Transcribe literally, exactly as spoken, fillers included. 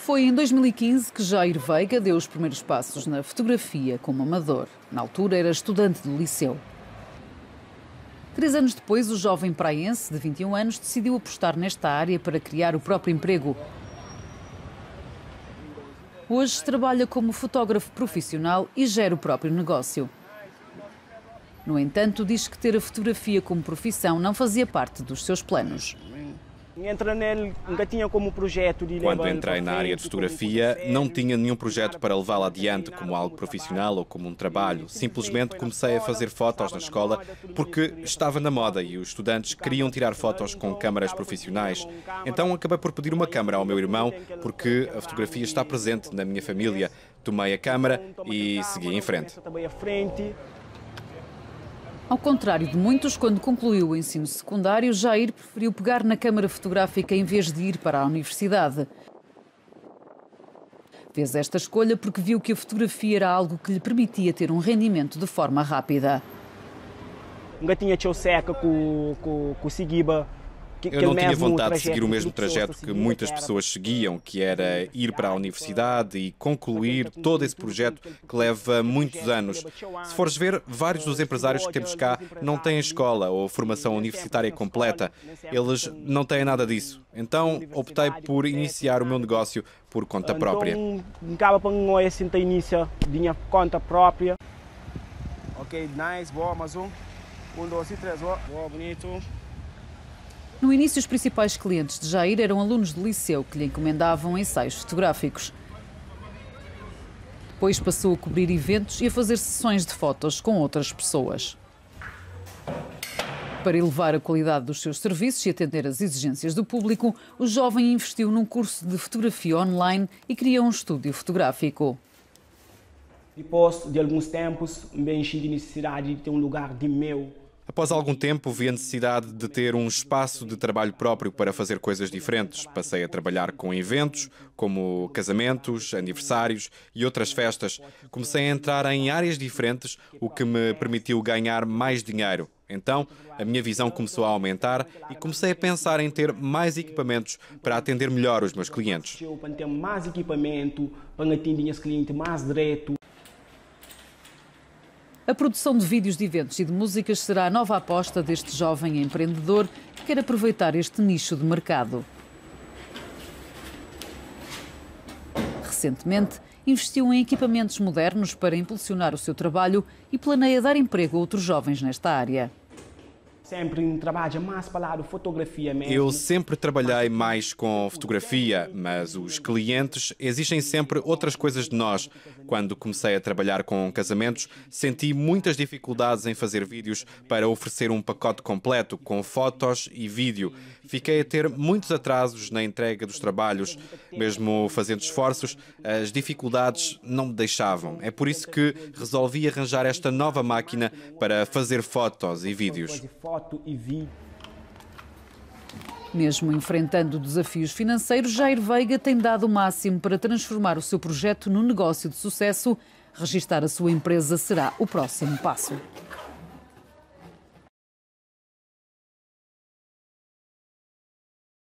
Foi em dois mil e quinze que Jair Veiga deu os primeiros passos na fotografia como amador. Na altura era estudante do liceu. Três anos depois, o jovem praense de vinte e um anos decidiu apostar nesta área para criar o próprio emprego. Hoje trabalha como fotógrafo profissional e gera o próprio negócio. No entanto, diz que ter a fotografia como profissão não fazia parte dos seus planos. Entra nele, nunca tinha como projeto de Quando entrei na área de fotografia, não tinha nenhum projeto para levá-la adiante como algo profissional ou como um trabalho. Simplesmente comecei a fazer fotos na escola porque estava na moda e os estudantes queriam tirar fotos com câmaras profissionais. Então acabei por pedir uma câmara ao meu irmão porque a fotografia está presente na minha família. Tomei a câmara e segui em frente. Ao contrário de muitos, quando concluiu o ensino secundário, Jair preferiu pegar na câmara fotográfica em vez de ir para a universidade. Fez esta escolha porque viu que a fotografia era algo que lhe permitia ter um rendimento de forma rápida. Nunca tinha tio seca com o Seguiba. Eu não tinha vontade de seguir o mesmo trajeto que muitas pessoas seguiam, que era ir para a universidade e concluir todo esse projeto que leva muitos anos. Se fores ver, vários dos empresários que temos cá não têm escola ou formação universitária completa. Eles não têm nada disso. Então, optei por iniciar o meu negócio por conta própria. Então, acaba para nós assim, início de conta própria. Ok, nice, boa, mais um. Um, dois e três, boa, bonito. No início, os principais clientes de Jair eram alunos de liceu que lhe encomendavam ensaios fotográficos. Depois passou a cobrir eventos e a fazer sessões de fotos com outras pessoas. Para elevar a qualidade dos seus serviços e atender às exigências do público, o jovem investiu num curso de fotografia online e criou um estúdio fotográfico. Depois de alguns tempos, me enchi de necessidade de ter um lugar de meu. Após algum tempo, vi a necessidade de ter um espaço de trabalho próprio para fazer coisas diferentes. Passei a trabalhar com eventos, como casamentos, aniversários e outras festas. Comecei a entrar em áreas diferentes, o que me permitiu ganhar mais dinheiro. Então, a minha visão começou a aumentar e comecei a pensar em ter mais equipamentos para atender melhor os meus clientes. Para ter mais equipamento, para atender os clientes mais direto. A produção de vídeos de eventos e de músicas será a nova aposta deste jovem empreendedor que quer aproveitar este nicho de mercado. Recentemente, investiu em equipamentos modernos para impulsionar o seu trabalho e planeia dar emprego a outros jovens nesta área. Sempre trabalha mais para lá de fotografia mesmo. Eu sempre trabalhei mais com fotografia, mas os clientes exigem sempre outras coisas de nós. Quando comecei a trabalhar com casamentos, senti muitas dificuldades em fazer vídeos para oferecer um pacote completo com fotos e vídeo. Fiquei a ter muitos atrasos na entrega dos trabalhos. Mesmo fazendo esforços, as dificuldades não me deixavam. É por isso que resolvi arranjar esta nova máquina para fazer fotos e vídeos. Mesmo enfrentando desafios financeiros, Jair Veiga tem dado o máximo para transformar o seu projeto num negócio de sucesso. Registar a sua empresa será o próximo passo.